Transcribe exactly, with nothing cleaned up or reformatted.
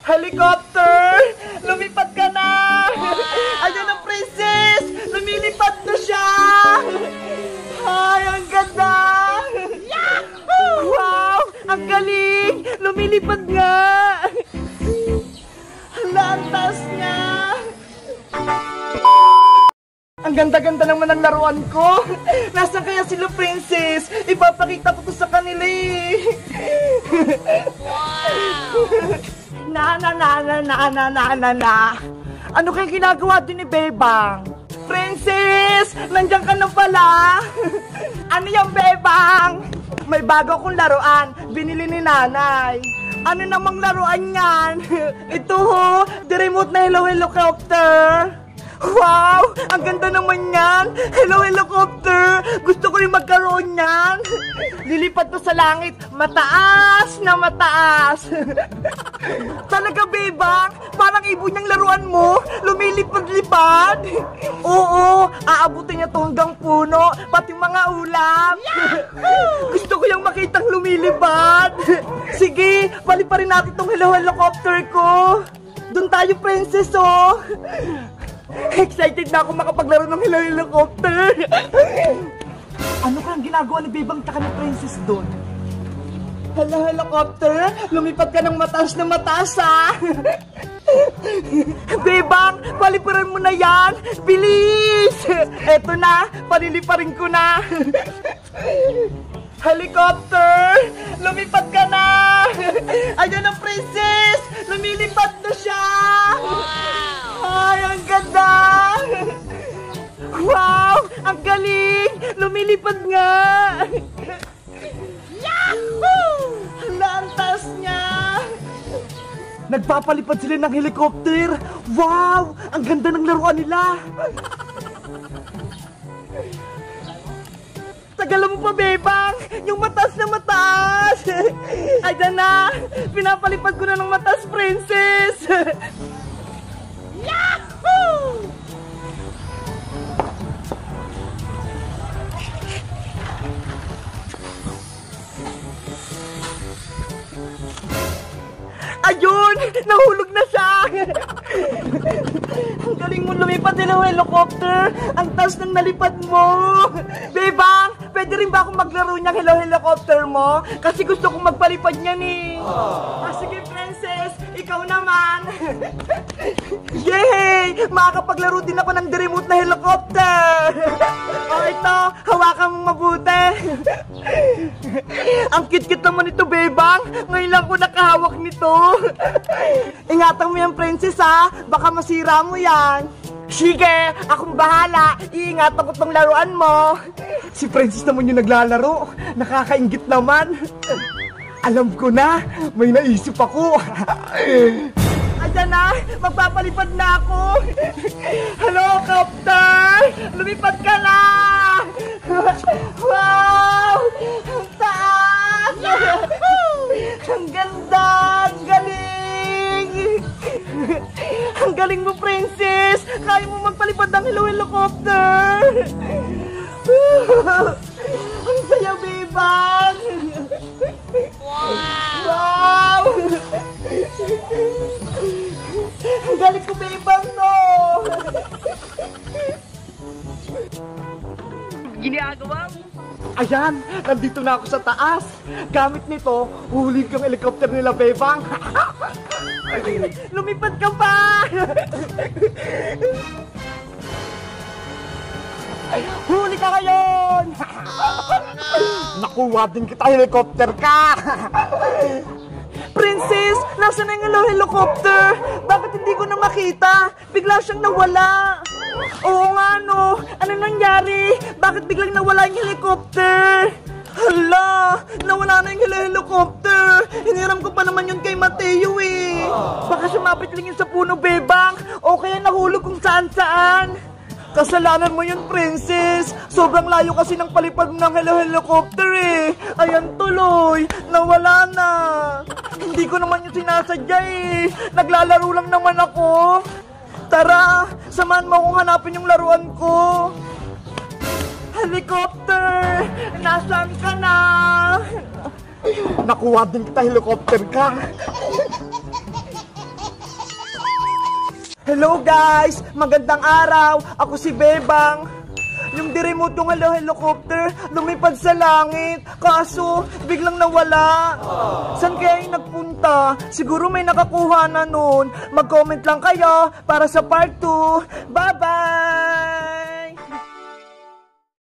Helicopter! Lumipad ka na! Ayan ang princess! Lumilipad na siya! Ay, ang ganda! Wow! Ang galing! Lumilipad nga! Hala, ang taas niya! Ang ganda-ganda naman ng laruan ko! Nasaan kaya sila, princess? Ipapakita ko to sa kanila eh! Na na na na na na na na na. Ano kaya ginagawa din ni Bebang? Princess! Nandiyan ka na pala! Ano yung Bebang? May bago akong laruan. Binili ni nanay. Ano namang laruan yan? Ito ho! The remote na Hello Helicopter! Wow! Ang ganda naman yan! Hello Helicopter! Gusto ko rin magkaroon yan! Lilipad to sa langit, mataas na mataas! Talaga, Bebang? Parang ibon niyang laruan mo, lumilipad-lipad! Oo, aabutin niya to hanggang puno, pati mga ulam! Gusto ko yung makitang lumilipad! Sige, paliparin natin tong Hello Helicopter ko! Doon tayo, princess, oh! Excited na ako makapaglaro ng Hello Helicopter! Ano kang ginagawa ni Bebang tsaka ni princess doon? Hello Helicopter, lumipad ka ng mataas na mataas, ha? Bebang, paliparan mo na yan! Bilis! Eto na, paliliparin ko na! Helicopter, lumipad ka na! Ayan ang princess! Lumilipad na siya! Ay, ang ganda! Wow! Ang galing! Lumilipad nga! Yahoo! Hala, ang taas niya! Nagpapalipad sila ng helicopter! Wow! Ang ganda ng laruan nila! Tagalan mo pa, Bebang! Yung mataas na mataas! Ayan na! Pinapalipad ko na ng mataas, princess! Yahoo! Ayun! Nahulog na siya! Ang galing mo lumipad din ng helicopter! Ang taas ng nalipad mo! Bebang! Pwede rin ba akong maglaro niyang Hello Helicopter mo? Kasi gusto kong magpalipad niyan eh! Ah, sige, princess! Ikaw naman! Yay! Makakapaglaro din ako ng remote na helicopter! O ito, hawakan mong mabuti! Ang cute-cute naman ito, Bebang! Ngayon lang ko nakahawak nito! Ingatan mo yan, princess, ha? Baka masira mo yan! Sige, akong bahala! Iingatan ko tong laruan mo! Si princess naman yung naglalaro! Nakakaingit naman! Alam ko na! May naisip ako! Ayan na! Magpapalipad na ako! Hello, Copter! Lumipad ka na! Wow! Ang taas! Ang ganda! Ang galing! Ang galing mo, princess! Kaya mo magpalipad ng Hello Helicopter! Ang saya, Bebang! Wow! Wow! Ang galing ko, Bebang, no! Ginagawa mo? Ayan! Nandito na ako sa taas! Gamit nito, uhulin ko ang helicopter nila, Bebang! Lumipad ka pa! Huli ka ngayon! Nakuha din kita, helicopter ka! Princess, nasaan na yung Hello Helicopter? Bakit hindi ko na makita? Bigla siyang nawala. Oo nga, no. Ano nangyari? Bakit biglang nawala yung helicopter? Hala, nawala na yung Hello Helicopter. Hiniram ko pa naman yun kay Mateo eh. Baka sumapit lang yun sa puno, Bebang. O kaya nahulog kung saan-saan. Kasalanan mo yun, princess. Sobrang layo kasi ng palipad ng Hello Helicopter eh. Ayan tuloy, nawala na. Hindi ko naman yung sinasadya eh. Naglalaro lang naman ako. Tara, samahan mo akong hanapin yung laruan ko. Helicopter, nasaan ka na? Nakuha din kita, helicopter ka. Hello guys! Magandang araw! Ako si Bebang. Yung diremote ng helo helicopter lumipad sa langit. Kaso, biglang nawala. San kaya yung nagpunta? Siguro may nakakuha na nun. Mag-comment lang kayo para sa part two. Bye-bye!